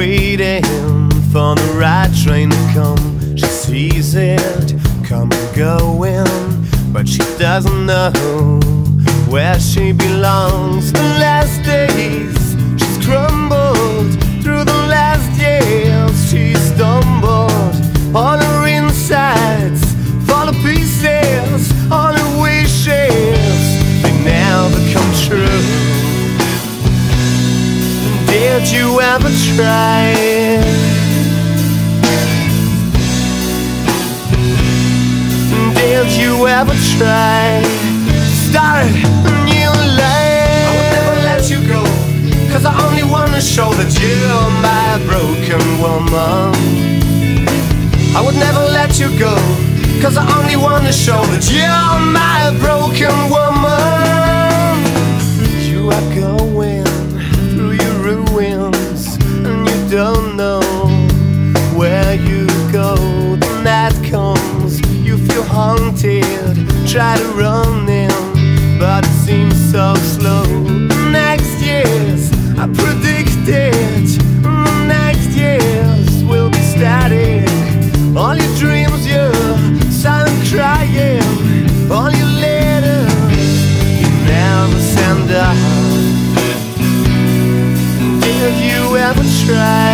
waiting for the right train to come. She sees it come and going, but she doesn't know where she belongs. The last days she's crumbled, through the last years she stumbled. All her insides fall to pieces, all her wishes, they never come true. Did you ever try? Did you ever try to start a new life? I would never let you go, 'cause I only wanna show that you're my broken woman. I would never let you go, 'cause I only wanna show that you're my broken woman. You are going through your ruins, and you don't know where you go. The night comes, you feel haunted, try to run in, but it seems so slow. Next years, I predicted, the next years will be static. All your dreams, you're silent crying, all your letters you never send out. Did you ever try?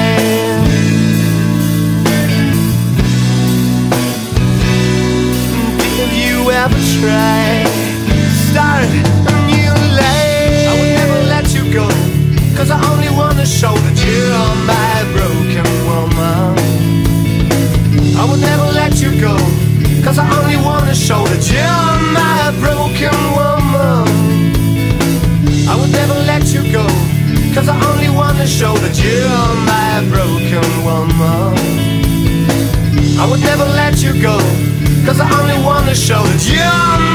Did you ever try to start a new life? I would never let you go, 'cause I only wanna show that you're my broken woman. I would never let you go, 'cause I only wanna show that you're my broken woman. I would never let you go, 'cause I only wanna show that you're my broken woman. I would never let you go, 'cause I only wanna show that you're